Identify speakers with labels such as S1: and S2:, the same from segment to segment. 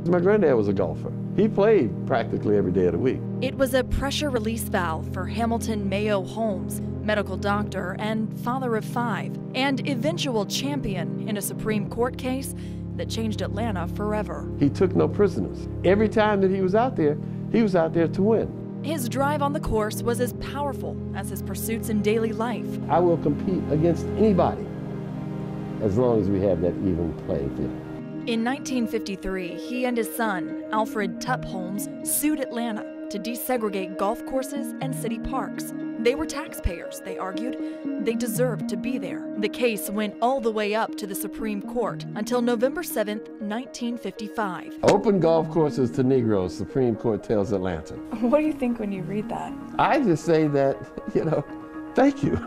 S1: My granddad was a golfer. He played practically every day of the week.
S2: It was a pressure release valve for Hamilton Mayo Holmes, medical doctor and father of 5, and eventual champion in a Supreme Court case that changed Atlanta forever.
S1: He took no prisoners. Every time that he was out there to win.
S2: His drive on the course was as powerful as his pursuits in daily life.
S1: I will compete against anybody as long as we have that even playing field.
S2: In 1953, he and his son, Alfred Tupp Holmes, sued Atlanta to desegregate golf courses and city parks. They were taxpayers, they argued. They deserved to be there. The case went all the way up to the Supreme Court until November 7, 1955.
S1: Open golf courses to Negroes, Supreme Court tells Atlanta.
S3: What do you think when you read that?
S1: I just say that, thank you.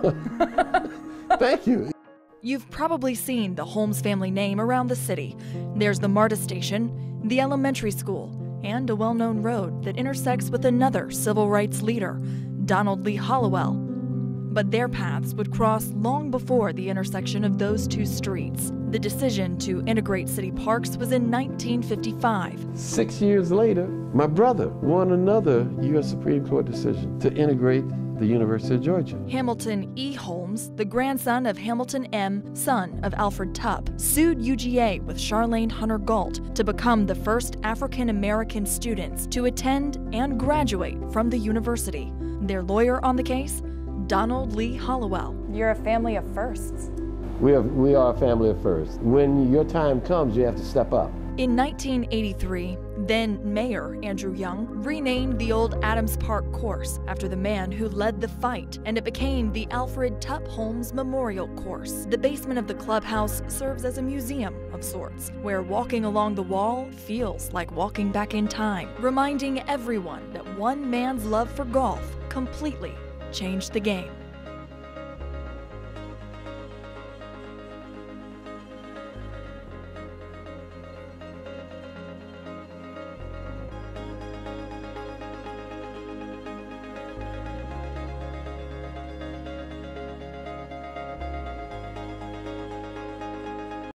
S1: Thank you.
S2: You've probably seen the Holmes family name around the city. There's the MARTA station, the elementary school, and a well-known road that intersects with another civil rights leader, Donald Lee Hollowell. But their paths would cross long before the intersection of those two streets. The decision to integrate city parks was in 1955.
S1: 6 years later, my brother won another U.S. Supreme Court decision to integrate the University of Georgia.
S2: Hamilton E. Holmes, the grandson of Hamilton M., son of Alfred Tupp, sued UGA with Charlene Hunter Galt to become the first African-American students to attend and graduate from the university. Their lawyer on the case, Donald Lee Hollowell.
S3: You're a family of firsts.
S1: We are a family of firsts. When your time comes, you have to step up.
S2: In 1983, then Mayor Andrew Young renamed the old Adams Park course after the man who led the fight, and it became the Alfred Tupp Holmes Memorial Course. The basement of the clubhouse serves as a museum of sorts, where walking along the wall feels like walking back in time, reminding everyone that one man's love for golf completely changed the game.